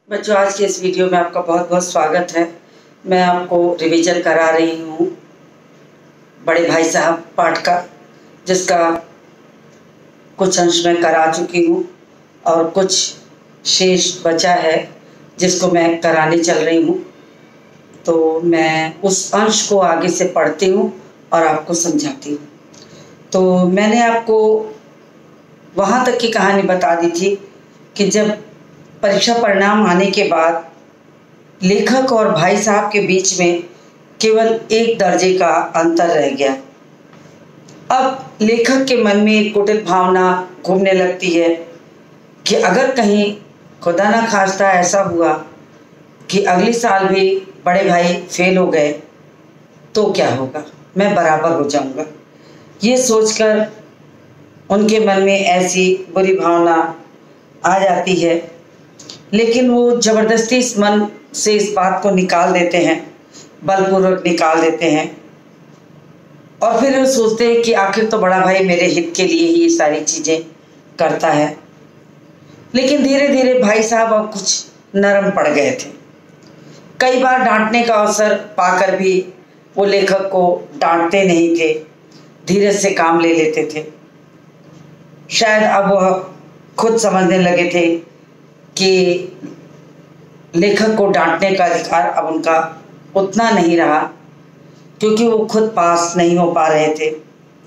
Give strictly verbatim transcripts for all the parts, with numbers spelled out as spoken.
बच्चों, आज के इस वीडियो में आपका बहुत बहुत स्वागत है। मैं आपको रिवीजन करा रही हूँ बड़े भाई साहब पाठ का, जिसका कुछ अंश मैं करा चुकी हूँ और कुछ शेष बचा है जिसको मैं कराने चल रही हूँ। तो मैं उस अंश को आगे से पढ़ती हूँ और आपको समझाती हूँ। तो मैंने आपको वहाँ तक की कहानी बता दी थी कि जब परीक्षा परिणाम आने के बाद लेखक और भाई साहब के बीच में केवल एक दर्जे का अंतर रह गया। अब लेखक के मन में एक कुटिल भावना घूमने लगती है कि अगर कहीं खुदा ना खास्ता ऐसा हुआ कि अगले साल भी बड़े भाई फेल हो गए तो क्या होगा, मैं बराबर हो जाऊंगा। ये सोचकर उनके मन में ऐसी बुरी भावना आ जाती है, लेकिन वो ज़बरदस्ती इस मन से इस बात को निकाल देते हैं, बलपूर्वक निकाल देते हैं। और फिर वो सोचते हैं कि आखिर तो बड़ा भाई मेरे हित के लिए ही ये सारी चीज़ें करता है। लेकिन धीरे धीरे भाई साहब अब कुछ नरम पड़ गए थे। कई बार डांटने का अवसर पाकर भी वो लेखक को डांटते नहीं थे, धीरज से काम ले लेते थे। शायद अब वह खुद समझने लगे थे कि लेखक को डांटने का अधिकार अब उनका उतना नहीं रहा, क्योंकि वो खुद पास नहीं हो पा रहे थे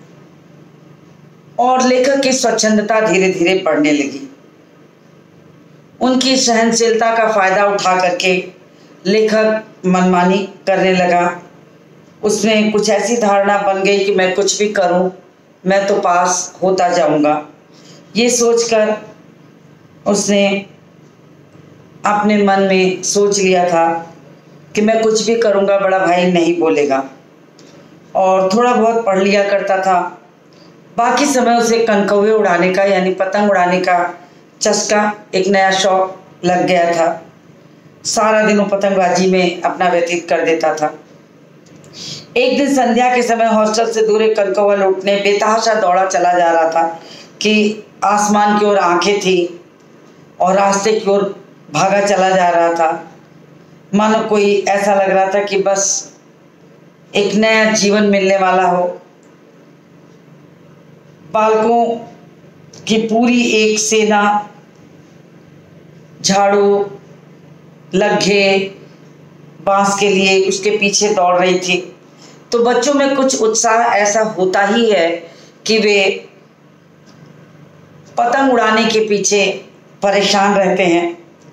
और लेखक की स्वच्छंदता धीरे धीरे बढ़ने लगी। उनकी सहनशीलता का फायदा उठा करके लेखक मनमानी करने लगा। उसमें कुछ ऐसी धारणा बन गई कि मैं कुछ भी करूं मैं तो पास होता जाऊंगा। ये सोचकर उसने अपने मन में सोच लिया था कि मैं कुछ भी करूंगा बड़ा भाई नहीं बोलेगा, और थोड़ा बहुत पढ़ लिया करता था। बाकी समय उसे कनकौवे उड़ाने का यानी पतंग उड़ाने का चस्का, एक नया शौक लग गया था। सारा दिन वो पतंगबाजी में अपना व्यतीत कर देता था। एक दिन संध्या के समय हॉस्टल से दूर एक कनकौवा लौटने बेतहाशा दौड़ा चला जा रहा था कि आसमान की ओर आंखें थी और रास्ते की ओर भागा चला जा रहा था। मानो कोई ऐसा लग रहा था कि बस एक नया जीवन मिलने वाला हो। बालकों की पूरी एक सेना झाड़ू, लग्घे, बांस के लिए उसके पीछे दौड़ रही थी। तो बच्चों में कुछ उत्साह ऐसा होता ही है कि वे पतंग उड़ाने के पीछे परेशान रहते हैं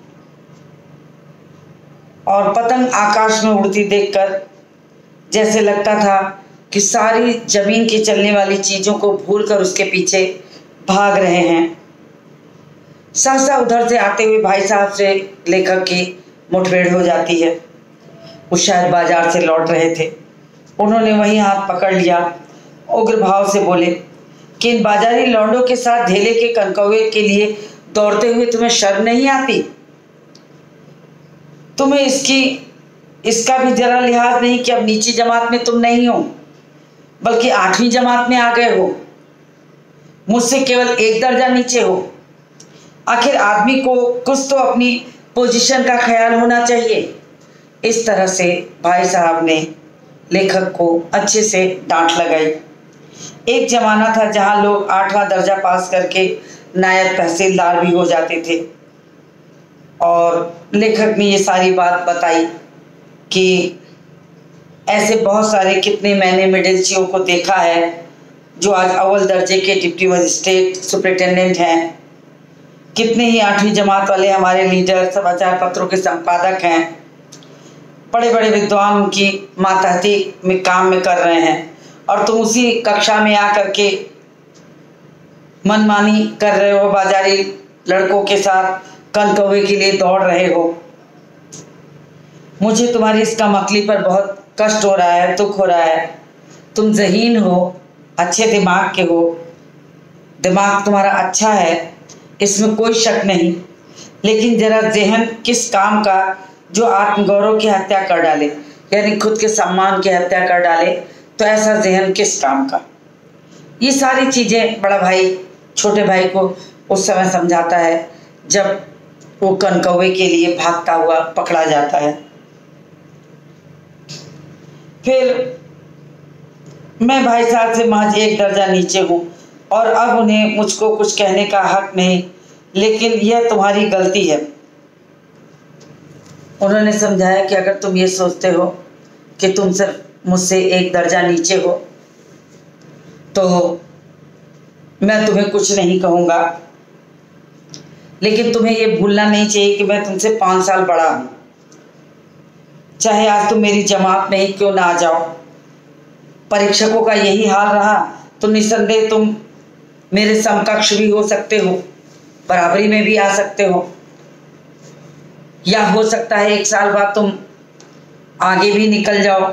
और पतंग आकाश में उड़ती देखकर जैसे लगता था कि सारी जमीन की चलने वाली चीज़ों को भूलकर उसके पीछे भाग रहे हैं। सहसा उधर से आते हुए भाई साहब से लेखक की मुठभेड़ हो जाती है। वो शायद बाजार से लौट रहे थे। उन्होंने वहीं हाथ पकड़ लिया, उग्र भाव से बोले कि इन बाजारी लौंडों के साथ ढेले के कनकौवे के लिए दौड़ते हुए तुम्हें शर्म नहीं आती? तुम्हें इसकी इसका भी जरा लिहाज नहीं कि अब नीची जमात में तुम नहीं हो, बल्कि आठवीं जमात में आ गए हो। मुझसे केवल एक दर्जा नीचे हो। आखिर आदमी को कुछ तो अपनी पोजीशन का ख्याल होना चाहिए। इस तरह से भाई साहब ने लेखक को अच्छे से डांट लगाई। एक जमाना था जहां लोग आठवां दर्जा पास करके नायब तहसीलदार भी हो जाते थे, और लेखक ने ये सारी बात बताई कि ऐसे बहुत सारे कितने मैंने मिडिलचियों को देखा है जो आज अव्वल दर्जे के डिप्टी मजिस्ट्रेट सुपरिटेंडेंट हैं। कितने ही आठवीं जमात वाले हमारे लीडर, समाचार पत्रों के संपादक हैं। बड़े बड़े विद्वान उनकी मातहती में काम में कर रहे हैं, और तुम उसी कक्षा में आकर के मनमानी कर रहे हो, बाजारी लड़कों के साथ कनकौवे के लिए दौड़ रहे हो। मुझे तुम्हारी इस कमअक्ली पर बहुत कष्ट हो रहा है, दुख हो रहा है। तुम ज़हीन हो, अच्छे दिमाग के हो, दिमाग तुम्हारा अच्छा है, इसमें कोई शक नहीं। लेकिन जरा ज़हन किस काम का जो आत्मगौरव की हत्या कर डाले, यानी खुद के सम्मान की हत्या कर डाले, तो ऐसा ज़हन किस काम का। ये सारी चीज़ें बड़ा भाई छोटे भाई को उस समय समझाता है जब वो कनकौवे के लिए भागता हुआ पकड़ा जाता है। फिर मैं भाई साहब से महज एक दर्जा नीचे हूँ और अब उन्हें मुझको कुछ कहने का हक नहीं, लेकिन यह तुम्हारी गलती है। उन्होंने समझाया कि अगर तुम ये सोचते हो कि तुम सिर्फ मुझसे एक दर्जा नीचे हो तो मैं तुम्हें कुछ नहीं कहूँगा, लेकिन तुम्हें ये भूलना नहीं चाहिए कि मैं तुमसे पाँच साल बड़ा हूँ। चाहे आज तुम मेरी जमात में ही क्यों ना आ जाओ, परीक्षकों का यही हाल रहा तो निस्संदेह तुम मेरे समकक्ष भी हो सकते हो, बराबरी में भी आ सकते हो, या हो सकता है एक साल बाद तुम आगे भी निकल जाओ।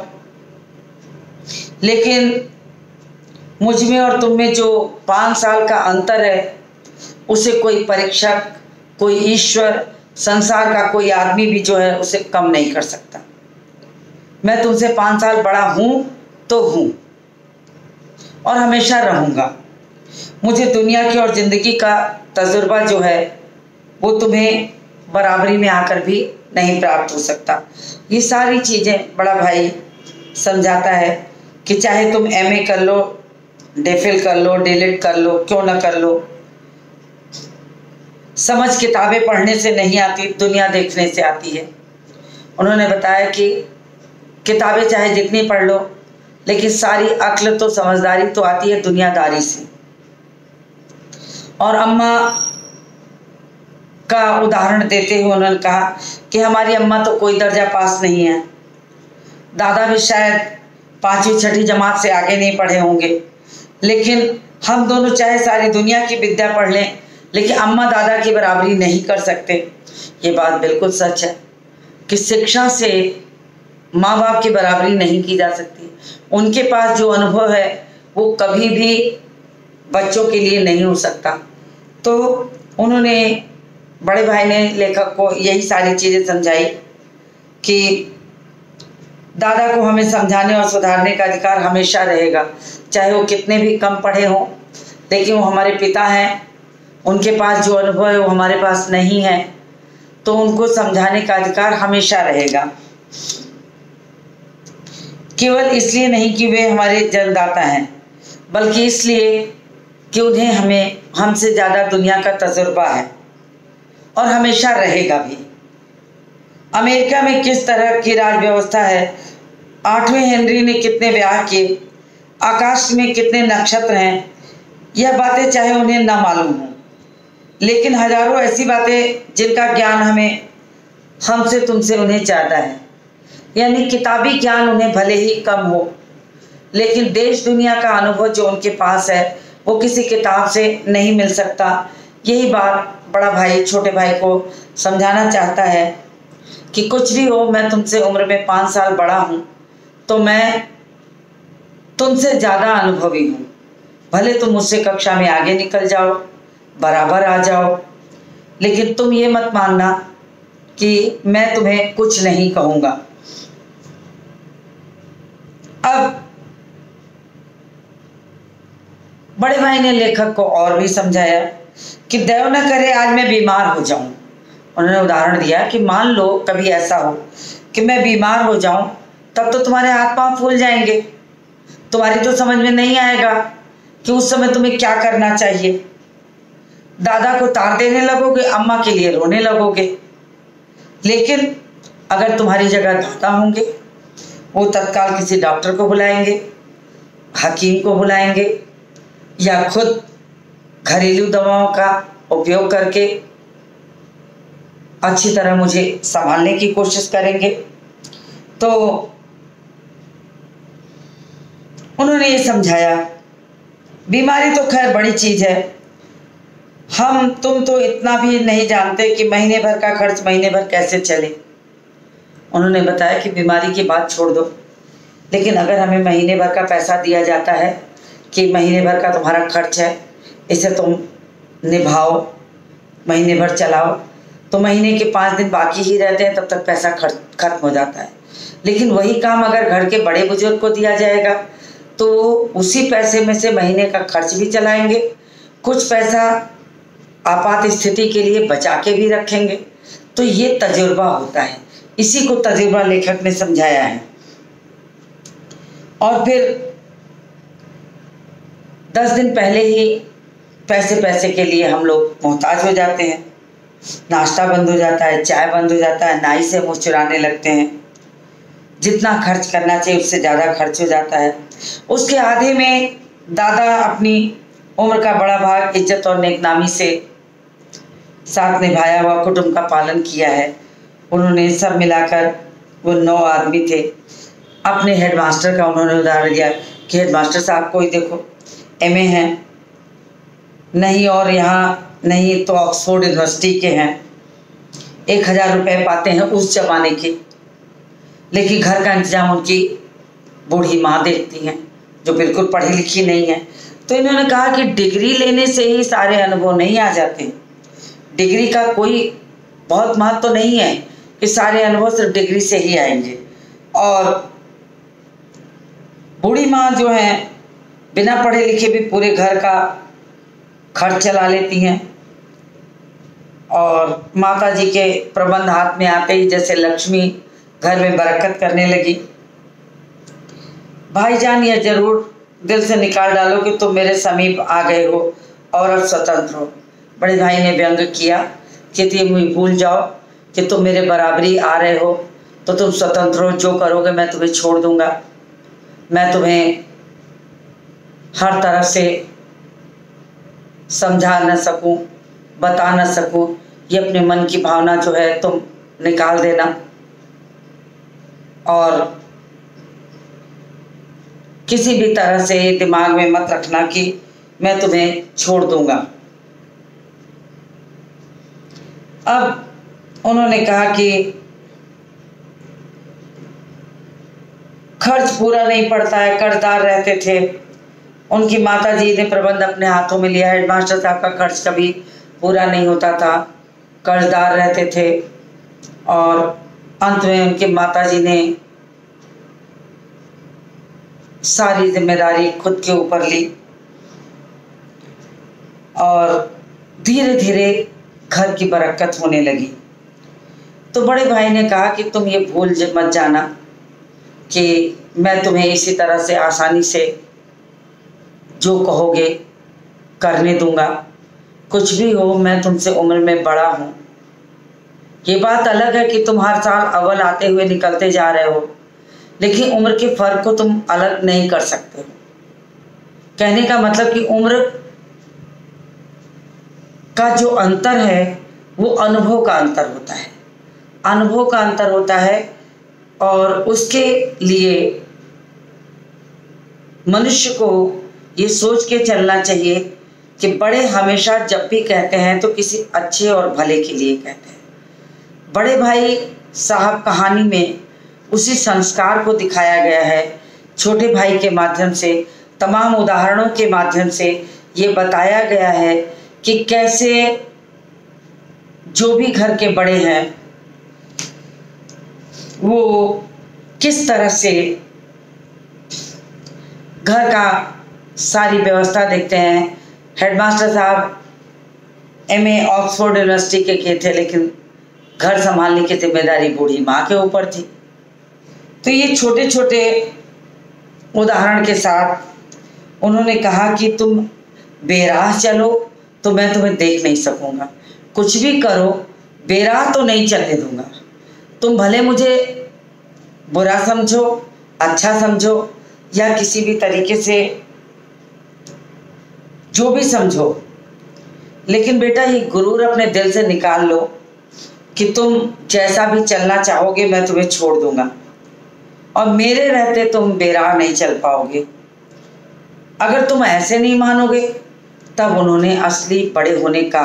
लेकिन मुझ में और तुम में जो पाँच साल का अंतर है उसे कोई परीक्षक, कोई ईश्वर, संसार का कोई आदमी भी जो है उसे कम नहीं कर सकता। मैं तुमसे पाँच साल बड़ा हूँ तो हूँ और हमेशा रहूँगा। मुझे दुनिया की और ज़िंदगी का तजुर्बा जो है वो तुम्हें बराबरी में आकर भी नहीं प्राप्त हो सकता। ये सारी चीज़ें बड़ा भाई समझाता है कि चाहे तुम एमए कर लो, डेफिल कर लो, डीलिट कर लो, क्यों ना कर लो, समझ किताबें पढ़ने से नहीं आती, दुनिया देखने से आती है। उन्होंने बताया कि किताबें चाहे जितनी पढ़ लो, लेकिन सारी अक्ल तो समझदारी तो आती है दुनियादारी से। और अम्मा का उदाहरण देते हुए उन्होंने कहा कि हमारी अम्मा तो कोई दर्जा पास नहीं है, दादा भी शायद पाँचवीं छठी जमात से आगे नहीं पढ़े होंगे, लेकिन हम दोनों चाहे सारी दुनिया की विद्या पढ़ लें लेकिन अम्मा दादा की बराबरी नहीं कर सकते। ये बात बिल्कुल सच है कि शिक्षा से माँ बाप की बराबरी नहीं की जा सकती। उनके पास जो अनुभव है वो कभी भी बच्चों के लिए नहीं हो सकता। तो उन्होंने, बड़े भाई ने लेखक को यही सारी चीज़ें समझाई कि दादा को हमें समझाने और सुधारने का अधिकार हमेशा रहेगा, चाहे वो कितने भी कम पढ़े हों, लेकिन वो हमारे पिता हैं, उनके पास जो अनुभव है वो हमारे पास नहीं है, तो उनको समझाने का अधिकार हमेशा रहेगा। केवल इसलिए नहीं कि वे हमारे जन्मदाता हैं, बल्कि इसलिए कि उन्हें हमें हमसे ज़्यादा दुनिया का तजुर्बा है और हमेशा रहेगा भी। अमेरिका में किस तरह की राज व्यवस्था है, आठवें हेनरी ने कितने ब्याह किए, आकाश में कितने नक्षत्र हैं, यह बातें चाहे उन्हें न मालूम हो, लेकिन हजारों ऐसी बातें जिनका ज्ञान हमें हमसे तुमसे उन्हें ज़्यादा है। यानी किताबी ज्ञान उन्हें भले ही कम हो, लेकिन देश दुनिया का अनुभव जो उनके पास है वो किसी किताब से नहीं मिल सकता। यही बात बड़ा भाई छोटे भाई को समझाना चाहता है कि कुछ भी हो, मैं तुमसे उम्र में पाँच साल बड़ा हूँ तो मैं तुमसे ज़्यादा अनुभवी हूँ। भले तुम मुझसे कक्षा में आगे निकल जाओ, बराबर आ जाओ, लेकिन तुम ये मत मानना कि मैं तुम्हें कुछ नहीं कहूँगा। अब बड़े भाई ने लेखक को और भी समझाया कि दैव न करे आज मैं बीमार हो जाऊं। उन्होंने उदाहरण दिया कि मान लो कभी ऐसा हो कि मैं बीमार हो जाऊं, तब तो तुम्हारे हाथ पांव फूल जाएंगे, तुम्हारी तो समझ में नहीं आएगा कि उस समय तुम्हें क्या करना चाहिए। दादा को तार देने लगोगे, अम्मा के लिए रोने लगोगे। लेकिन अगर तुम्हारी जगह दादा होंगे, वो तत्काल किसी डॉक्टर को बुलाएंगे, हकीम को बुलाएंगे, या खुद घरेलू दवाओं का उपयोग करके अच्छी तरह मुझे संभालने की कोशिश करेंगे। तो उन्होंने ये समझाया, बीमारी तो खैर बड़ी चीज़ है, हम तुम तो इतना भी नहीं जानते कि महीने भर का खर्च महीने भर कैसे चले। उन्होंने बताया कि बीमारी की बात छोड़ दो, लेकिन अगर हमें महीने भर का पैसा दिया जाता है कि महीने भर का तुम्हारा खर्च है, इसे तुम निभाओ, महीने भर चलाओ, तो महीने के पाँच दिन बाकी ही रहते हैं, तब तक पैसा खर्च खत्म हो जाता है। लेकिन वही काम अगर घर के बड़े बुजुर्ग को दिया जाएगा तो उसी पैसे में से महीने का खर्च भी चलाएंगे, कुछ पैसा आपात स्थिति के लिए बचा के भी रखेंगे, तो ये तजुर्बा होता है, इसी को तजुर्बा लेखक ने समझाया है। और फिर दस दिन पहले ही पैसे पैसे के लिए हम लोग मोहताज हो जाते हैं, नाश्ता बंद हो जाता है, चाय बंद हो जाता है, नाई से मुँह चुराने लगते हैं, जितना खर्च करना चाहिए उससे ज़्यादा खर्च हो जाता है। उसके आधे में दादा अपनी उम्र का बड़ा भाग इज्जत और नेकनामी से साथ निभाया हुआ कुटुंब का पालन किया है। उन्होंने सब मिलाकर, वो नौ आदमी थे, अपने हेडमास्टर का उन्होंने उदाहरण दिया कि हेडमास्टर साहब को ही देखो, एमए हैं, नहीं और यहाँ नहीं तो ऑक्सफोर्ड यूनिवर्सिटी के हैं, एक हज़ार रुपये पाते हैं उस जमाने के, लेकिन घर का इंतजाम उनकी बूढ़ी माँ देखती हैं जो बिल्कुल पढ़ी लिखी नहीं है। तो इन्होंने कहा कि डिग्री लेने से ही सारे अनुभव नहीं आ जाते, डिग्री का कोई बहुत महत्व तो नहीं है कि सारे अनुभव सिर्फ डिग्री से ही आएंगे। और बूढ़ी माँ जो है बिना पढ़े लिखे भी पूरे घर का खर्च चला लेती हैं, और माता जी के प्रबंध हाथ में आते ही जैसे लक्ष्मी घर में बरकत करने लगी। भाईजान यह जरूर दिल से निकाल डालो कि तुम मेरे समीप आ गए हो और अब स्वतंत्र हो। बड़े भाई ने व्यंग किया कि तुम भूल जाओ कि तुम मेरे बराबरी आ रहे हो तो तुम स्वतंत्र हो, जो करोगे मैं तुम्हें छोड़ दूंगा, मैं तुम्हें हर तरफ से समझा न सकूं, बता न सकूं, ये अपने मन की भावना जो है तुम निकाल देना और किसी भी तरह से दिमाग में मत रखना कि मैं तुम्हें छोड़ दूंगा। अब उन्होंने कहा कि खर्च पूरा नहीं पड़ता है, कर्जदार रहते थे, उनकी माताजी ने प्रबंध अपने हाथों में लिया। हेडमास्टर साहब का खर्च कभी पूरा नहीं होता था, कर्जदार रहते थे, और अंत में उनकी माताजी ने सारी जिम्मेदारी खुद के ऊपर ली और धीरे धीरे घर की बरकत होने लगी। तो बड़े भाई ने कहा कि तुम ये भूल मत जाना कि मैं तुम्हें इसी तरह से आसानी से जो कहोगे करने दूंगा, कुछ भी हो मैं तुमसे उम्र में बड़ा हूँ। ये बात अलग है कि तुम हर साल अव्वल आते हुए निकलते जा रहे हो, लेकिन उम्र के फर्क को तुम अलग नहीं कर सकते हो। कहने का मतलब कि उम्र का जो अंतर है वो अनुभव का अंतर होता है, अनुभव का अंतर होता है, और उसके लिए मनुष्य को ये सोच के चलना चाहिए कि बड़े हमेशा जब भी कहते हैं तो किसी अच्छे और भले के लिए कहते हैं। बड़े भाई साहब कहानी में उसी संस्कार को दिखाया गया है। छोटे भाई के माध्यम से, तमाम उदाहरणों के माध्यम से ये बताया गया है कि कैसे जो भी घर के बड़े हैं वो किस तरह से घर का सारी व्यवस्था देखते हैं। हेडमास्टर साहब एमए ऑक्सफोर्ड यूनिवर्सिटी के किए थे, लेकिन घर संभालने की जिम्मेदारी बूढ़ी माँ के ऊपर थी। तो ये छोटे छोटे उदाहरण के साथ उन्होंने कहा कि तुम बेराह चलो तो मैं तुम्हें देख नहीं सकूंगा, कुछ भी करो बेराह तो नहीं चलने दूंगा। तुम भले मुझे बुरा समझो, अच्छा समझो, या किसी भी तरीके से जो भी समझो, लेकिन बेटा ये गुरूर अपने दिल से निकाल लो कि तुम जैसा भी चलना चाहोगे मैं तुम्हें छोड़ दूंगा, और मेरे रहते तुम बेराह नहीं चल पाओगे। अगर तुम ऐसे नहीं मानोगे, तब उन्होंने असली बड़े होने का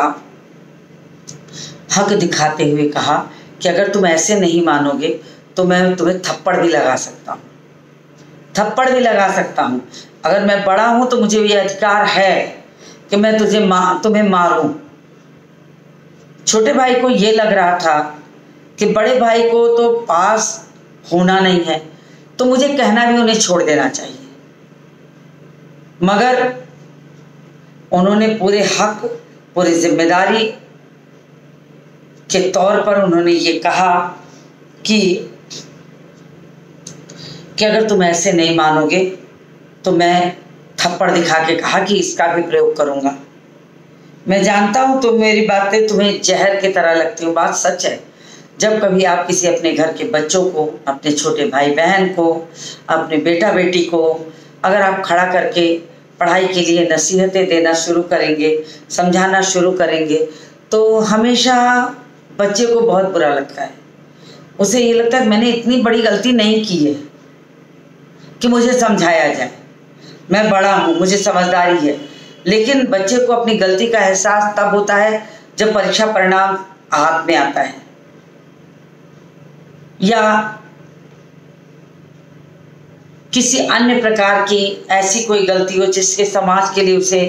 हक दिखाते हुए कहा कि अगर तुम ऐसे नहीं मानोगे तो मैं तुम्हें थप्पड़ भी लगा सकता हूँ, थप्पड़ भी लगा सकता हूँ। अगर मैं बड़ा हूँ तो मुझे ये अधिकार है कि मैं तुझे मा, तुम्हें मारूं। छोटे भाई को ये लग रहा था कि बड़े भाई को तो पास होना नहीं है, तो मुझे कहना भी उन्हें छोड़ देना चाहिए। मगर उन्होंने पूरे हक, पूरी जिम्मेदारी के तौर पर उन्होंने ये कहा कि कि अगर तुम ऐसे नहीं मानोगे तो मैं थप्पड़ दिखा के कहा कि इसका भी प्रयोग करूंगा। मैं जानता हूं तुम मेरी बातें तुम्हें जहर की तरह लगती हो, बात सच है। जब कभी आप किसी अपने घर के बच्चों को, अपने छोटे भाई बहन को, अपने बेटा बेटी को अगर आप खड़ा करके पढ़ाई के लिए नसीहतें देना शुरू करेंगे, समझाना शुरू करेंगे, तो हमेशा बच्चे को बहुत बुरा लगता है। उसे ये लगता है मैंने इतनी बड़ी गलती नहीं की है कि मुझे समझाया जाए, मैं बड़ा हूँ, मुझे समझदारी है। लेकिन बच्चे को अपनी गलती का एहसास तब होता है जब परीक्षा परिणाम हाथ में आता है, या किसी अन्य प्रकार की ऐसी कोई गलती हो जिसके समाज के लिए उसे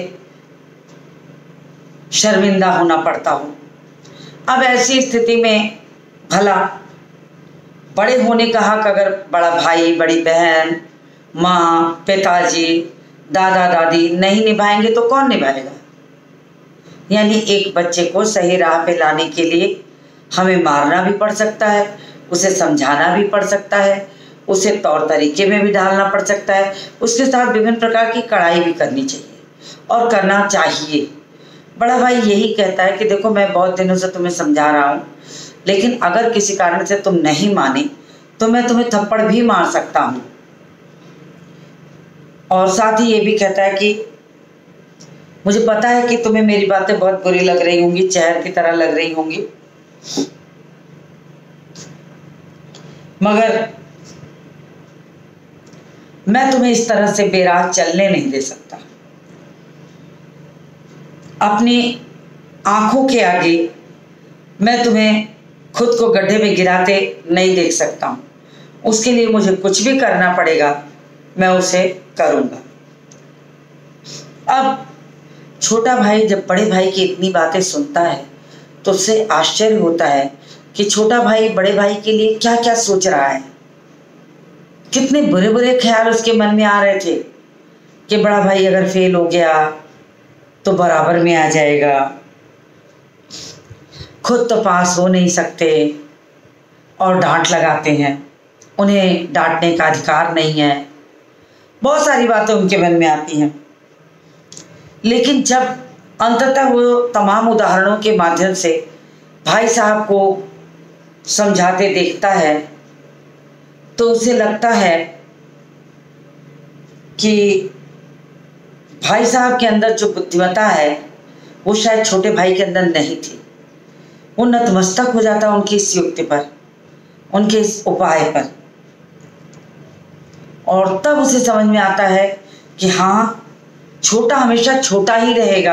शर्मिंदा होना पड़ता हो। अब ऐसी स्थिति में भला बड़े होने का हक अगर बड़ा भाई, बड़ी बहन, माँ, पिताजी, दादा दादी नहीं निभाएंगे तो कौन निभाएगा? यानी एक बच्चे को सही राह पे लाने के लिए हमें मारना भी पड़ सकता है, उसे समझाना भी पड़ सकता है, उसे तौर तरीके में भी ढालना पड़ सकता है, उसके साथ विभिन्न प्रकार की कड़ाई भी करनी चाहिए और करना चाहिए। बड़ा भाई यही कहता है कि देखो मैं बहुत दिनों से तुम्हें समझा रहा हूँ, लेकिन अगर किसी कारण से तुम नहीं माने तो मैं तुम्हें थप्पड़ भी मार सकता हूँ। और साथ ही ये भी कहता है कि मुझे पता है कि तुम्हें मेरी बातें बहुत बुरी लग रही होंगी, जहर की तरह लग रही होंगी, मगर मैं तुम्हें इस तरह से बेराह चलने नहीं दे सकता। अपनी आंखों के आगे मैं तुम्हें खुद को गड्ढे में गिराते नहीं देख सकता हूँ। उसके लिए मुझे कुछ भी करना पड़ेगा, मैं उसे करूँगा। अब छोटा भाई जब बड़े भाई की इतनी बातें सुनता है तो उससे आश्चर्य होता है कि छोटा भाई बड़े भाई के लिए क्या क्या सोच रहा है। कितने बुरे बुरे ख्याल उसके मन में आ रहे थे कि बड़ा भाई अगर फेल हो गया तो बराबर में आ जाएगा, खुद तो पास हो नहीं सकते और डांट लगाते हैं, उन्हें डांटने का अधिकार नहीं है। बहुत सारी बातें उनके मन में आती हैं। लेकिन जब अंततः वो तमाम उदाहरणों के माध्यम से भाई साहब को समझाते देखता है तो उसे लगता है कि भाई साहब के अंदर जो बुद्धिमत्ता है वो शायद छोटे भाई के अंदर नहीं थी। वो नतमस्तक हो जाता उनकी इस युक्ति पर, उनके इस उपाय पर, और तब उसे समझ में आता है कि हाँ, छोटा हमेशा छोटा ही रहेगा,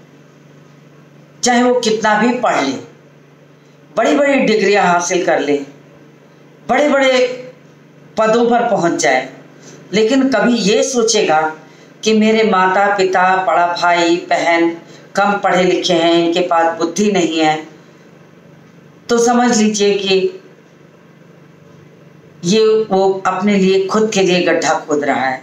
चाहे वो कितना भी पढ़ ले, बड़ी बड़ी डिग्रियां हासिल कर ले, बड़े बड़े पदों पर पहुंच जाए, लेकिन कभी ये सोचेगा कि मेरे माता पिता, बड़ा भाई बहन कम पढ़े लिखे हैं, इनके पास बुद्धि नहीं है, तो समझ लीजिए कि ये वो अपने लिए, खुद के लिए गड्ढा खोद रहा है।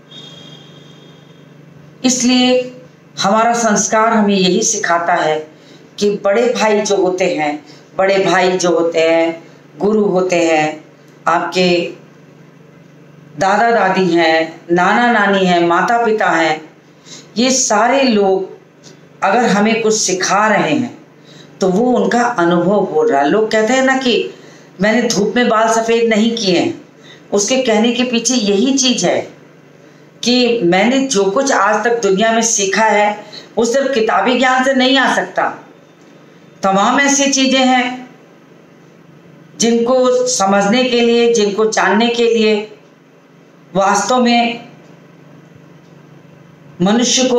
इसलिए हमारा संस्कार हमें यही सिखाता है कि बड़े भाई जो होते हैं, बड़े भाई जो होते हैं, गुरु होते हैं, आपके दादा दादी हैं, नाना नानी हैं, माता पिता हैं, ये सारे लोग अगर हमें कुछ सिखा रहे हैं तो वो उनका अनुभव बोल रहा है। लोग कहते हैं ना कि मैंने धूप में बाल सफ़ेद नहीं किए हैं, उसके कहने के पीछे यही चीज़ है कि मैंने जो कुछ आज तक दुनिया में सीखा है वो सिर्फ किताबी ज्ञान से नहीं आ सकता। तमाम ऐसी चीज़ें हैं जिनको समझने के लिए, जिनको जानने के लिए वास्तव में मनुष्य को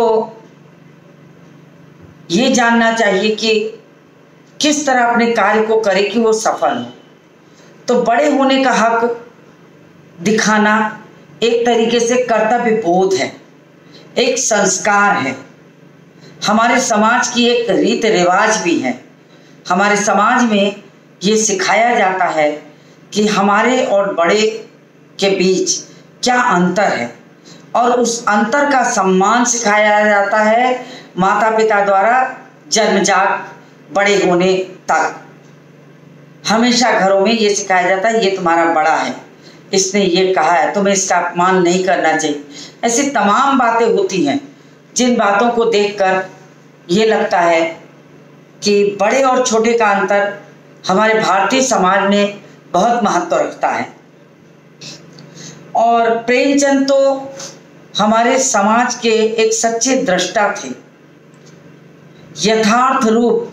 ये जानना चाहिए कि किस तरह अपने कार्य को करे कि वो सफल हो। तो बड़े होने का हक दिखाना एक तरीके से कर्तव्य बोध है, एक संस्कार है, हमारे समाज की एक रीत रिवाज भी है। हमारे समाज में ये सिखाया जाता है कि हमारे और बड़े के बीच क्या अंतर है, और उस अंतर का सम्मान सिखाया जाता है माता पिता द्वारा जन्मजात बड़े होने तक। हमेशा घरों में ये सिखाया जाता है, ये तुम्हारा बड़ा है, इसने ये कहा है, तुम्हें इसका अपमान नहीं करना चाहिए। ऐसी तमाम बातें होती हैं जिन बातों को देखकर ये लगता है कि बड़े और छोटे का अंतर हमारे भारतीय समाज में बहुत महत्व रखता है। और प्रेमचंद तो हमारे समाज के एक सच्चे दृष्टा थे। यथार्थ रूप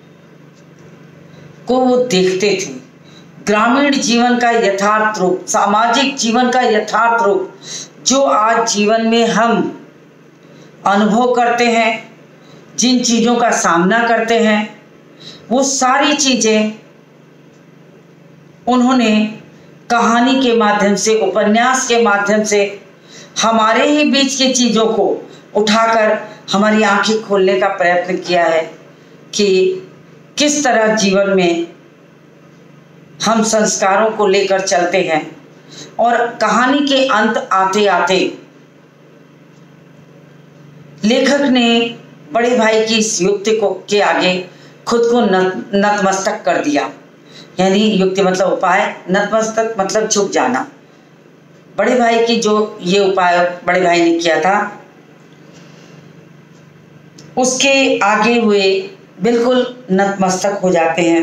को वो देखते थे, ग्रामीण जीवन का यथार्थ रूप, सामाजिक जीवन का यथार्थ रूप, जो आज जीवन में हम अनुभव करते हैं, जिन चीज़ों का सामना करते हैं, वो सारी चीज़ें उन्होंने कहानी के माध्यम से, उपन्यास के माध्यम से हमारे ही बीच की चीज़ों को उठाकर हमारी आंखें खोलने का प्रयत्न किया है कि किस तरह जीवन में हम संस्कारों को लेकर चलते हैं। और कहानी के अंत आते आते लेखक ने बड़े भाई की इस युक्ति को के आगे खुद को नतमस्तक कर दिया। यानी युक्ति मतलब उपाय, नतमस्तक मतलब झुक जाना। बड़े भाई की जो ये उपाय बड़े भाई ने किया था, उसके आगे हुए बिल्कुल नतमस्तक हो जाते हैं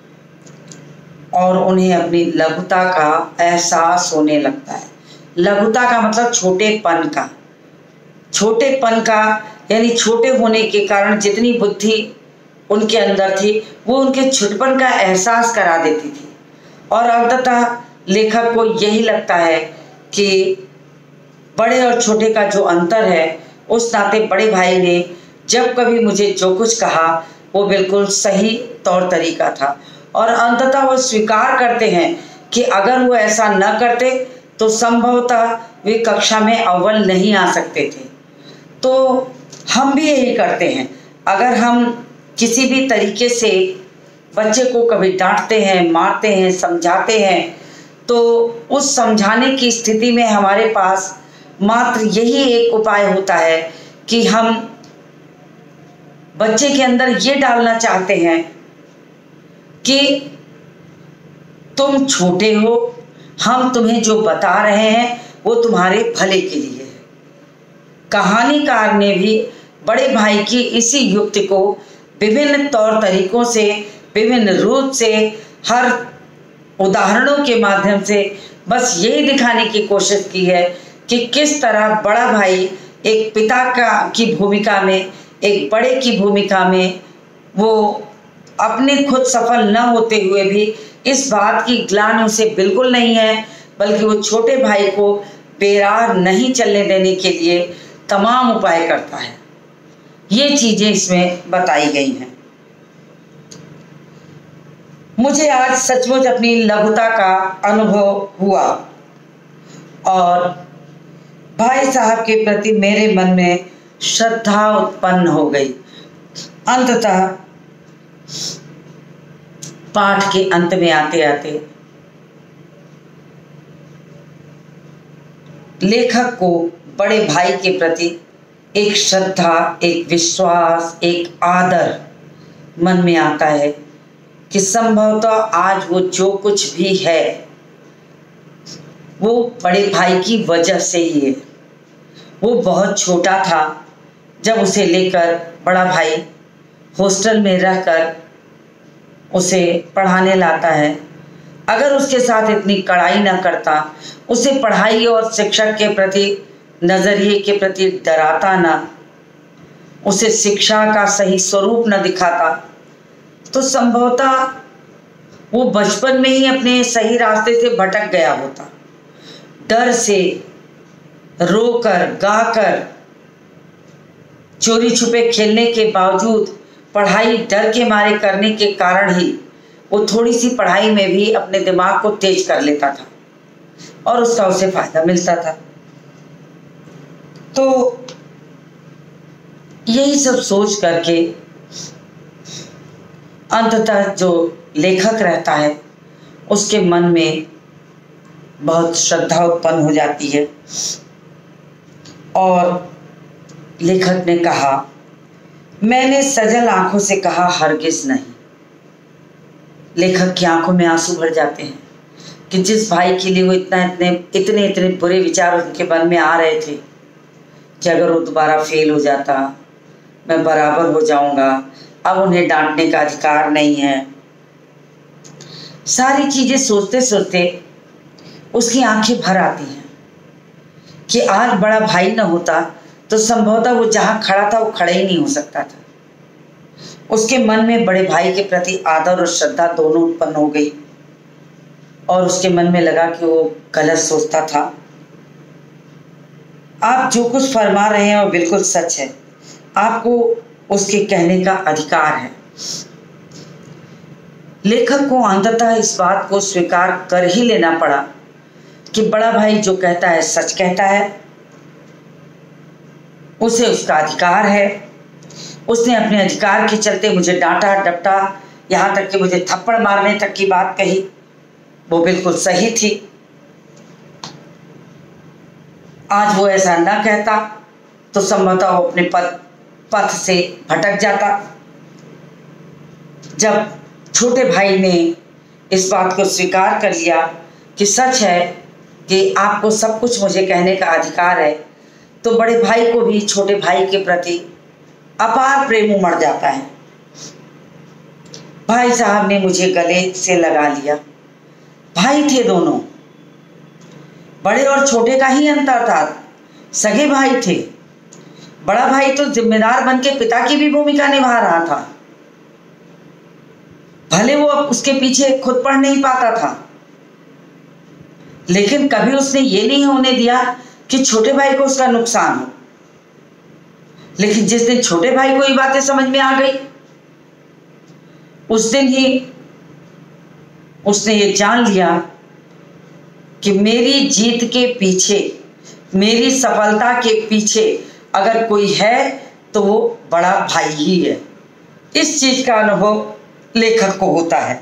और उन्हें अपनी लघुता का एहसास होने लगता है। लघुता का मतलब छोटेपन का, छोटेपन का यानी छोटे होने के कारण जितनी बुद्धि उनके अंदर थी वो उनके छोटेपन का एहसास करा देती थी। और अंततः लेखक को यही लगता है कि बड़े और छोटे का जो अंतर है, उस नाते बड़े भाई ने जब कभी मुझे जो कुछ कहा वो बिल्कुल सही तौर तरीका था। और अंततः वो स्वीकार करते हैं कि अगर वो ऐसा न करते तो संभवतः वे कक्षा में अव्वल नहीं आ सकते थे। तो हम भी यही करते हैं, अगर हम किसी भी तरीके से बच्चे को कभी डांटते हैं, मारते हैं, समझाते हैं, तो उस समझाने की स्थिति में हमारे पास मात्र यही एक उपाय होता है कि हम बच्चे के अंदर ये डालना चाहते हैं कि तुम छोटे हो, हम तुम्हें जो बता रहे हैं वो तुम्हारे भले के लिए है। कहानीकार ने भी बड़े भाई की इसी युक्ति को विभिन्न तौर तरीकों से, विभिन्न रूप से, हर उदाहरणों के माध्यम से बस यही दिखाने की कोशिश की है कि किस तरह बड़ा भाई एक पिता का की भूमिका में, एक बड़े की भूमिका में, वो अपने खुद सफल न होते हुए भी इस बात की ग्लानि उसे बिल्कुल नहीं है, बल्कि वो छोटे भाई को बेराह नहीं चलने देने के लिए तमाम उपाय करता है। ये चीज़ें इसमें बताई गई हैं। मुझे आज सचमुच अपनी लघुता का अनुभव हुआ और भाई साहब के प्रति मेरे मन में श्रद्धा उत्पन्न हो गई। अंततः पाठ के अंत में आते आते लेखक को बड़े भाई के प्रति एक श्रद्धा, एक विश्वास, एक आदर मन में आता है कि संभवतः आज वो जो कुछ भी है वो बड़े भाई की वजह से ही है। वो बहुत छोटा था जब उसे लेकर बड़ा भाई हॉस्टल में रहकर उसे पढ़ाने लाता है। अगर उसके साथ इतनी कड़ाई न करता, उसे पढ़ाई और शिक्षक के प्रति, नज़रिए के प्रति डराता ना, उसे शिक्षा का सही स्वरूप न दिखाता, तो संभवतः वो बचपन में ही अपने सही रास्ते से भटक गया होता। डर से, रोकर, गाकर, चोरी छुपे खेलने के बावजूद पढ़ाई डर के मारे करने के कारण ही वो थोड़ी सी पढ़ाई में भी अपने दिमाग को तेज कर लेता था और उसका उसे फायदा मिलता था। तो यही सब सोच करके अंततः जो लेखक रहता है उसके मन में बहुत श्रद्धा उत्पन्न हो जाती है और लेखक ने कहा, मैंने सजल आंखों से कहा, हरगिज नहीं। लेखक की आंखों में आंसू भर जाते हैं कि जिस भाई के लिए वो इतना इतने इतने इतने बुरे विचार उनके मन में आ रहे थे कि अगर वो दोबारा फेल हो जाता, मैं बराबर हो जाऊंगा, अब उन्हें डांटने का अधिकार नहीं है। सारी चीजें सोचते सोचते उसकी आंखें भर आती हैं कि आज बड़ा भाई न होता तो संभवतः वो जहां खड़ा था वो खड़ा ही नहीं हो सकता था। उसके मन में बड़े भाई के प्रति आदर और श्रद्धा दोनों उत्पन्न हो गई और उसके मन में लगा कि वो गलत सोचता था। आप जो कुछ फरमा रहे हैं वो बिल्कुल सच है, आपको उसके कहने का अधिकार है। लेखक को अंततः इस बात को स्वीकार कर ही लेना पड़ा कि बड़ा भाई जो कहता है सच कहता है, उसे उसका अधिकार है। उसने अपने अधिकार के चलते मुझे डांटा डपटा, यहाँ तक कि मुझे थप्पड़ मारने तक की बात कही, वो बिल्कुल सही थी। आज वो ऐसा ना कहता तो संभवतः वो अपने पद पथ से भटक जाता। जब छोटे भाई ने इस बात को स्वीकार कर लिया कि सच है कि आपको सब कुछ मुझे कहने का अधिकार है, तो बड़े भाई को भी छोटे भाई के प्रति अपार प्रेम उमड़ जाता है। भाई साहब ने मुझे गले से लगा लिया। भाई थे दोनों, बड़े और छोटे का ही अंतर था, सगे भाई थे। बड़ा भाई तो जिम्मेदार बन के पिता की भी भूमिका निभा रहा था, भले वो अब उसके पीछे खुद पढ़ नहीं पाता था, लेकिन कभी उसने ये नहीं होने दिया कि छोटे भाई को उसका नुकसान हो। लेकिन जिस दिन छोटे भाई को ये बातें समझ में आ गई, उस दिन ही उसने ये जान लिया कि मेरी जीत के पीछे, मेरी सफलता के पीछे अगर कोई है तो वो बड़ा भाई ही है। इस चीज का अनुभव लेखक को होता है।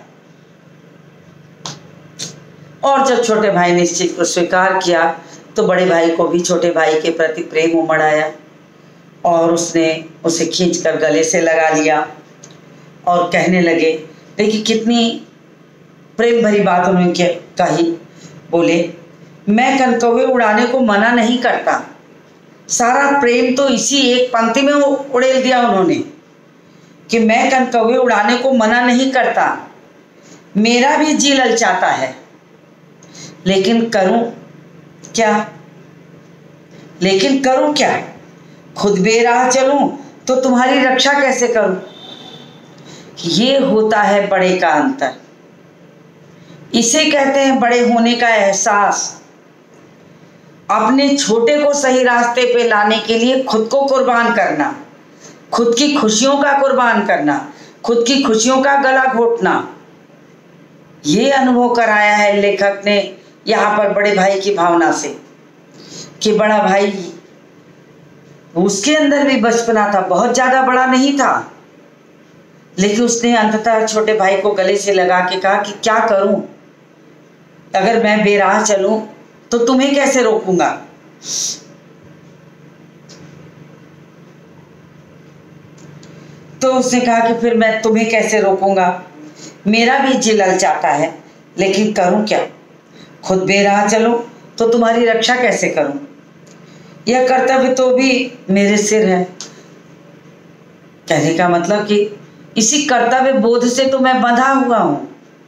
और जब छोटे भाई ने इस चीज को स्वीकार किया तो बड़े भाई को भी छोटे भाई के प्रति प्रेम उमड़ आया और उसने उसे खींचकर गले से लगा लिया और कहने लगे, देखिए कितनी प्रेम भरी बात उन्होंने कही। बोले, मैं कनकौवे उड़ाने को मना नहीं करता। सारा प्रेम तो इसी एक पंक्ति में उड़ेल दिया उन्होंने कि मैं कनकौवे उड़ाने को मना नहीं करता, मेरा भी जी ललचाता है, लेकिन करूं क्या लेकिन करूं क्या खुद बेराह चलूं तो तुम्हारी रक्षा कैसे करूं। ये होता है बड़े का अंतर। इसे कहते हैं बड़े होने का एहसास। अपने छोटे को सही रास्ते पे लाने के लिए खुद को कुर्बान करना, खुद की खुशियों का कुर्बान करना, खुद की खुशियों का गला घोटना, ये अनुभव कराया है लेखक ने यहाँ पर बड़े भाई की भावना से कि बड़ा भाई, उसके अंदर भी बचपना था, बहुत ज्यादा बड़ा नहीं था, लेकिन उसने अंततः छोटे भाई को गले से लगा के कहा कि क्या करूं, अगर मैं बेराह चलूं तो तुम्हें कैसे रोकूंगा। तो उसने कहा कि फिर मैं तुम्हें कैसे रोकूंगा, मेरा भी जी ललचाता है, लेकिन करूं क्या, खुद बेराह चलूं तो तुम्हारी रक्षा कैसे करूं। यह कर्तव्य तो भी मेरे सिर है। कहने का मतलब कि इसी कर्तव्य बोध से तो मैं बंधा हुआ हूं,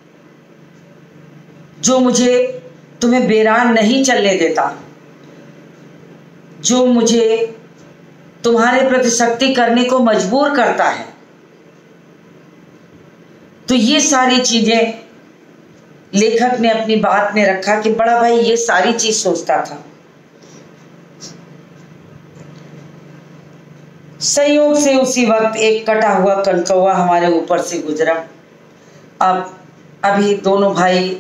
जो मुझे तुम्हें बेराह नहीं चलने देता, जो मुझे तुम्हारे प्रति सख्ती करने को मजबूर करता है। तो ये सारी चीजें लेखक ने अपनी बात में रखा कि बड़ा भाई ये सारी चीज सोचता था। संयोग से उसी वक्त एक कटा हुआ कनकौवा हमारे ऊपर से गुजरा। अब अभी दोनों भाई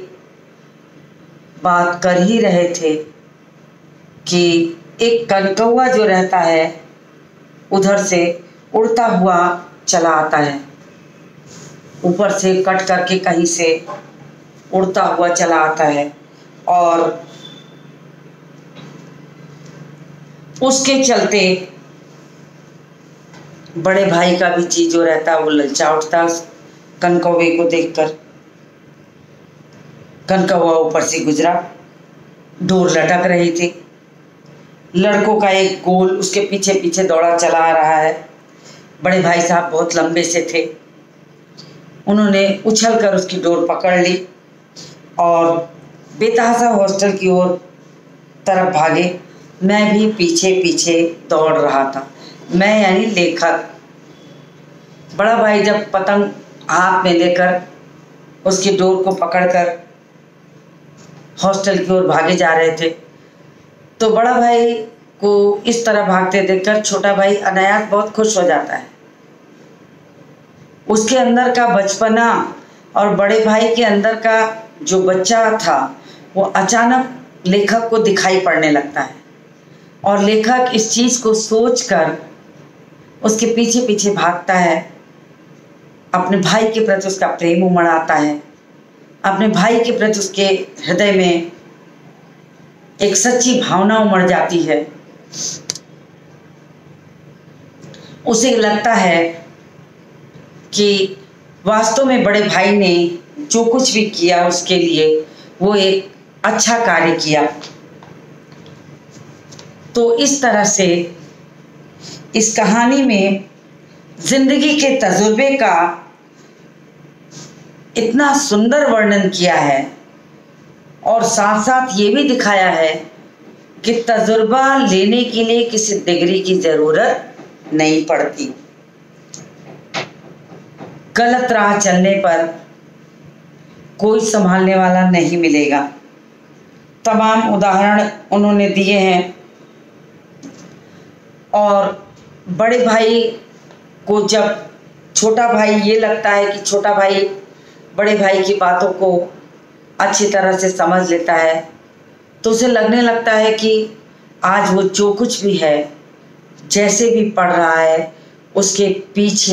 बात कर ही रहे थे कि एक कनकौवा जो रहता है उधर से उड़ता हुआ चला आता है, ऊपर से कट करके कहीं से उड़ता हुआ चला आता है और उसके चलते बड़े भाई का भी जी जो रहता है वो ललचा उठता कनकौवे को देखकर। कनकौवा ऊपर से गुजरा, डोर लटक रही थी, लड़कों का एक गोल उसके पीछे पीछे दौड़ा चला आ रहा है। बड़े भाई साहब बहुत लंबे से थे, उन्होंने उछलकर उसकी डोर पकड़ ली और बेतहाशा हॉस्टल की ओर तरफ भागे। मैं भी पीछे पीछे दौड़ रहा था, मैं यानी लेखक। बड़ा भाई जब पतंग हाथ में लेकर उसकी डोर को पकड़कर हॉस्टल की ओर भागे जा रहे थे, तो बड़ा भाई को इस तरह भागते देखकर छोटा भाई अनायास बहुत खुश हो जाता है। उसके अंदर का बचपना और बड़े भाई के अंदर का जो बच्चा था वो अचानक लेखक को दिखाई पड़ने लगता है, और लेखक इस चीज़ को सोचकर उसके पीछे पीछे भागता है। अपने भाई के प्रति उसका प्रेम उमड़ आता है, अपने भाई के प्रति उसके हृदय में एक सच्ची भावना उमड़ जाती है। उसे लगता है कि वास्तव में बड़े भाई ने जो कुछ भी किया उसके लिए वो एक अच्छा कार्य किया। तो इस तरह से इस कहानी में जिंदगी के तजुर्बे का इतना सुंदर वर्णन किया है, और साथ साथ ये भी दिखाया है कि तजुर्बा लेने के लिए किसी डिग्री की जरूरत नहीं पड़ती। गलत राह चलने पर कोई संभालने वाला नहीं मिलेगा। तमाम उदाहरण उन्होंने दिए हैं, और बड़े भाई को जब छोटा भाई ये लगता है कि छोटा भाई बड़े भाई की बातों को अच्छी तरह से समझ लेता है, तो उसे लगने लगता है कि आज वो जो कुछ भी है, जैसे भी पढ़ रहा है, उसके पीछे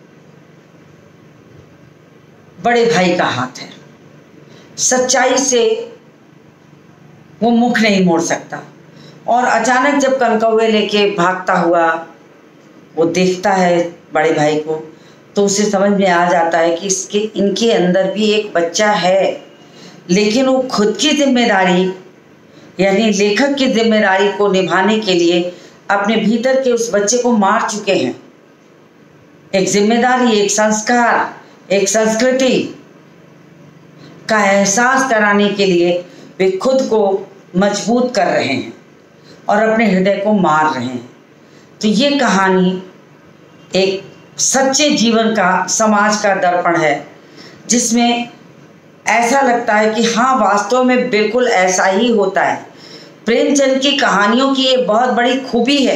बड़े भाई का हाथ है। सच्चाई से वो मुख नहीं मोड़ सकता। और अचानक जब कनकौवे लेके भागता हुआ वो देखता है बड़े भाई को, तो उसे समझ में आ जाता है कि इसके इनके अंदर भी एक बच्चा है, लेकिन वो खुद की जिम्मेदारी यानी लेखक की जिम्मेदारी को निभाने के लिए अपने भीतर के उस बच्चे को मार चुके हैं। एक जिम्मेदारी, एक संस्कार, एक संस्कृति का एहसास कराने के लिए वे खुद को मजबूत कर रहे हैं और अपने हृदय को मार रहे हैं। तो ये कहानी एक सच्चे जीवन का, समाज का दर्पण है, जिसमें ऐसा लगता है कि हाँ, वास्तव में बिल्कुल ऐसा ही होता है। प्रेमचंद की कहानियों की एक बहुत बड़ी खूबी है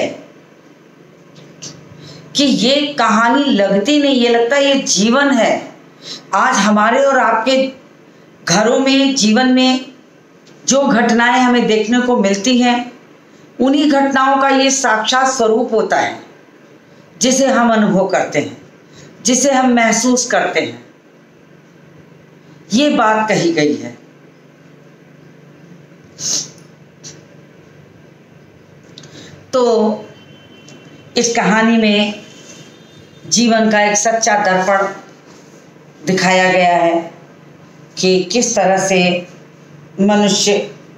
कि ये कहानी लगती नहीं, ये लगता है ये जीवन है। आज हमारे और आपके घरों में, जीवन में जो घटनाएं हमें देखने को मिलती हैं, उन्हीं घटनाओं का ये साक्षात स्वरूप होता है, जिसे हम अनुभव करते हैं, जिसे हम महसूस करते हैं। ये बात कही गई है। तो इस कहानी में जीवन का एक सच्चा दर्पण दिखाया गया है कि किस तरह से मनुष्य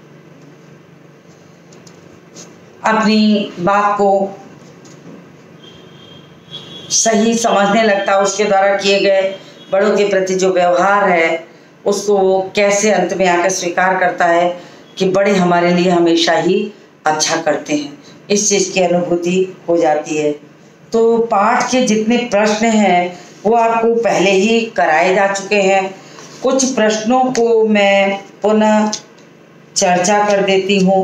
अपनी बात को सही समझने लगता है, उसके द्वारा किए गए बड़ों के प्रति जो व्यवहार है उसको वो कैसे अंत में आकर स्वीकार करता है कि बड़े हमारे लिए हमेशा ही अच्छा करते हैं। इस चीज़ की अनुभूति हो जाती है। तो पाठ के जितने प्रश्न हैं वो आपको पहले ही कराए जा चुके हैं। कुछ प्रश्नों को मैं पुनः चर्चा कर देती हूँ।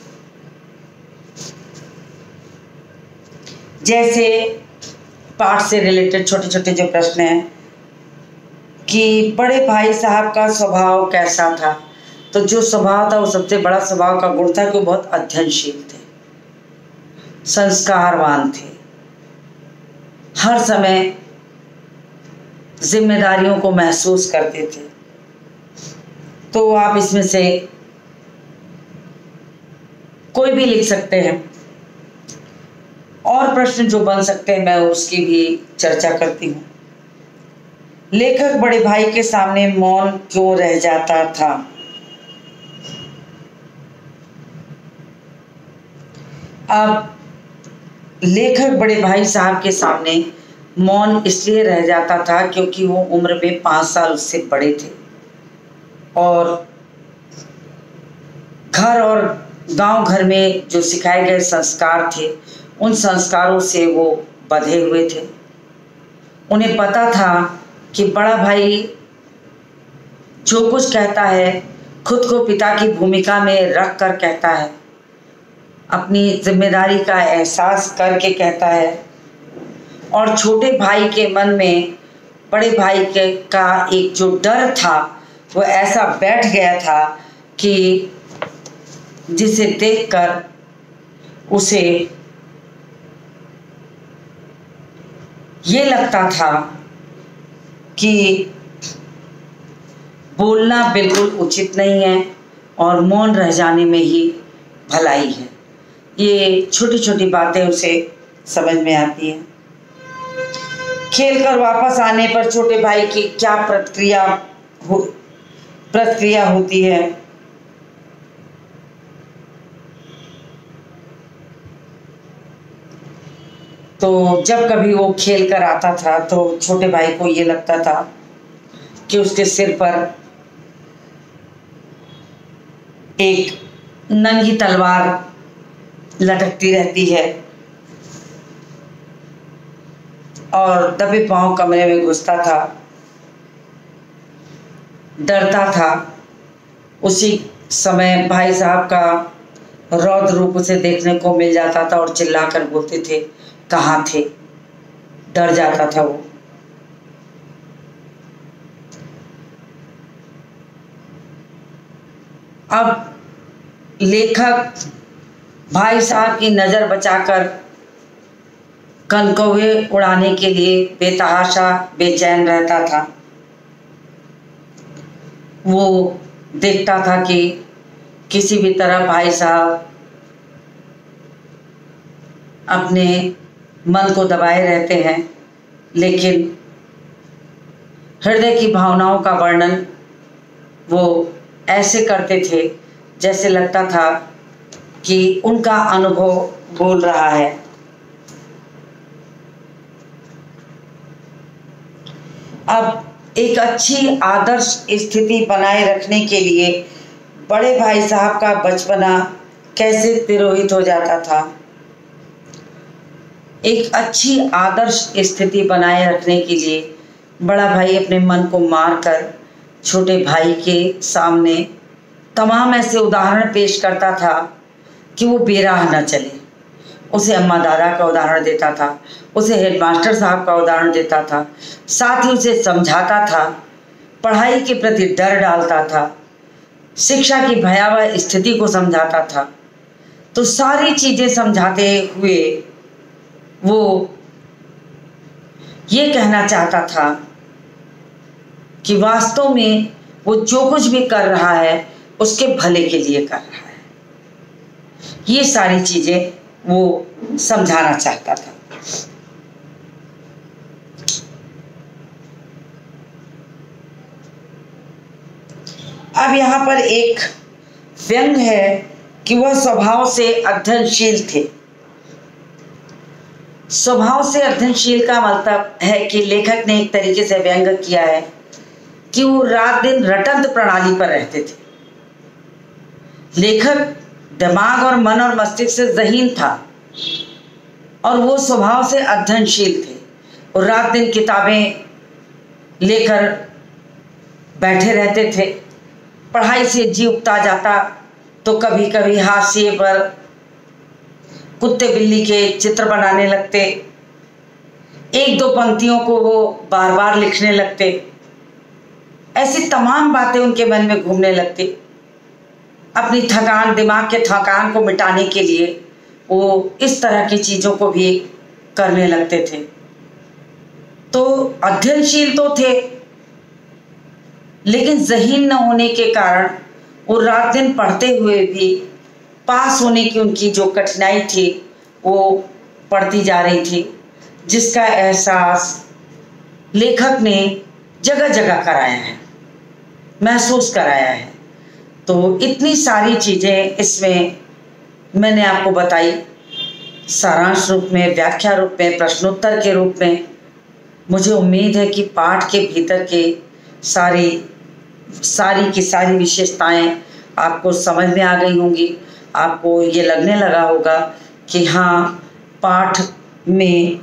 जैसे पाठ से रिलेटेड छोटे छोटे जो प्रश्न हैं कि बड़े भाई साहब का स्वभाव कैसा था, तो जो स्वभाव था वो सबसे बड़ा स्वभाव का गुण था कि वो बहुत अध्ययनशील थे, संस्कारवान थे, हर समय जिम्मेदारियों को महसूस करते थे। तो आप इसमें से कोई भी लिख सकते हैं। और प्रश्न जो बन सकते हैं मैं उसकी भी चर्चा करती हूँ। लेखक बड़े भाई के सामने मौन क्यों रह जाता था? अब लेखक बड़े भाई साहब के सामने मौन इसलिए रह जाता था क्योंकि वो उम्र में पाँच साल उससे बड़े थे और घर और गांव घर में जो सिखाए गए संस्कार थे उन संस्कारों से वो बंधे हुए थे। उन्हें पता था कि बड़ा भाई जो कुछ कहता है खुद को पिता की भूमिका में रख कर कहता है, अपनी जिम्मेदारी का एहसास करके कहता है और छोटे भाई के मन में बड़े भाई के का एक जो डर था वो ऐसा बैठ गया था कि जिसे देखकर उसे ये लगता था कि बोलना बिल्कुल उचित नहीं है और मौन रह जाने में ही भलाई है। ये छोटी छोटी बातें उसे समझ में आती हैं। खेल कर वापस आने पर छोटे भाई की क्या प्रतिक्रिया हो प्रतिक्रिया होती है। तो जब कभी वो खेल कर आता था तो छोटे भाई को ये लगता था कि उसके सिर पर एक नंगी तलवार लटकती रहती है और दबे पांव कमरे में घुसता था, डरता था। उसी समय भाई साहब का रौद्र रूप उसे देखने को मिल जाता था और चिल्लाकर बोलते थे कहाँ थे, डर जाता था वो। अब लेखक भाई साहब की नज़र बचाकर कनकौवे उड़ाने के लिए बेतहाशा बेचैन रहता था। वो देखता था कि किसी भी तरह भाई साहब अपने मन को दबाए रहते हैं, लेकिन हृदय की भावनाओं का वर्णन वो ऐसे करते थे जैसे लगता था कि उनका अनुभव बोल रहा है। अब एक अच्छी आदर्श स्थिति बनाए रखने के लिए बड़े भाई साहब का बचपना कैसे तिरोहित हो जाता था। एक अच्छी आदर्श स्थिति बनाए रखने के लिए बड़ा भाई अपने मन को मारकर छोटे भाई के सामने तमाम ऐसे उदाहरण पेश करता था कि वो बेराह न चले। उसे अम्मा दादा का उदाहरण देता था, उसे हेडमास्टर साहब का उदाहरण देता था, साथ ही उसे समझाता था, पढ़ाई के प्रति डर डालता था, शिक्षा की भयावह स्थिति को समझाता था। तो सारी चीज़ें समझाते हुए वो ये कहना चाहता था कि वास्तव में वो जो कुछ भी कर रहा है उसके भले के लिए कर रहा है। ये सारी चीज़ें वो समझाना चाहता था। अब यहाँ पर एक व्यंग है कि वह स्वभाव से अध्ययनशील थे। स्वभाव से अध्ययनशील का मतलब है कि लेखक ने एक तरीके से व्यंग किया है कि वो रात दिन रटंत प्रणाली पर रहते थे। लेखक दिमाग और मन और मस्तिष्क से ज़हीन था और वो स्वभाव से अध्ययनशील थे और रात दिन किताबें लेकर बैठे रहते थे। पढ़ाई से जी उगता जाता तो कभी कभी हाशिए पर कुत्ते बिल्ली के चित्र बनाने लगते, एक दो पंक्तियों को वो बार बार लिखने लगते। ऐसी तमाम बातें उनके मन में घूमने लगती। अपनी थकान, दिमाग के थकान को मिटाने के लिए वो इस तरह की चीज़ों को भी करने लगते थे। तो अध्ययनशील तो थे, लेकिन ज़हीन न होने के कारण वो रात दिन पढ़ते हुए भी पास होने की उनकी जो कठिनाई थी वो पड़ती जा रही थी, जिसका एहसास लेखक ने जगह जगह कराया है, महसूस कराया है। तो इतनी सारी चीज़ें इसमें मैंने आपको बताई सारांश रूप में, व्याख्या रूप में, प्रश्नोत्तर के रूप में। मुझे उम्मीद है कि पाठ के भीतर के सारी सारी की सारी विशेषताएं आपको समझ में आ गई होंगी। आपको ये लगने लगा होगा कि हाँ, पाठ में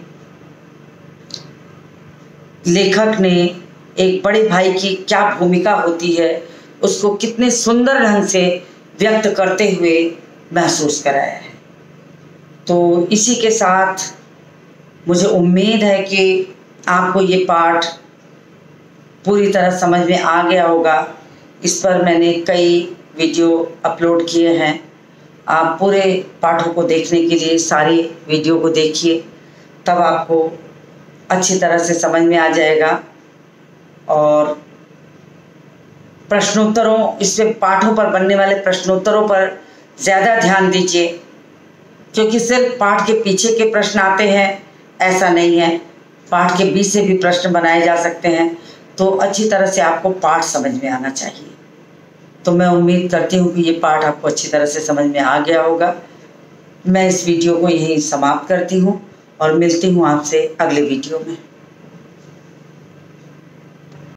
लेखक ने एक बड़े भाई की क्या भूमिका होती है उसको कितने सुंदर ढंग से व्यक्त करते हुए महसूस कराया है। तो इसी के साथ मुझे उम्मीद है कि आपको ये पाठ पूरी तरह समझ में आ गया होगा। इस पर मैंने कई वीडियो अपलोड किए हैं। आप पूरे पाठों को देखने के लिए सारी वीडियो को देखिए, तब आपको अच्छी तरह से समझ में आ जाएगा। और प्रश्नोत्तरों, इसमें पाठों पर बनने वाले प्रश्नोत्तरों पर ज़्यादा ध्यान दीजिए, क्योंकि सिर्फ पाठ के पीछे के प्रश्न आते हैं ऐसा नहीं है, पाठ के बीच से भी प्रश्न बनाए जा सकते हैं। तो अच्छी तरह से आपको पाठ समझ में आना चाहिए। तो मैं उम्मीद करती हूँ कि ये पाठ आपको अच्छी तरह से समझ में आ गया होगा। मैं इस वीडियो को यहीं समाप्त करती हूँ और मिलती हूँ आपसे अगले वीडियो में।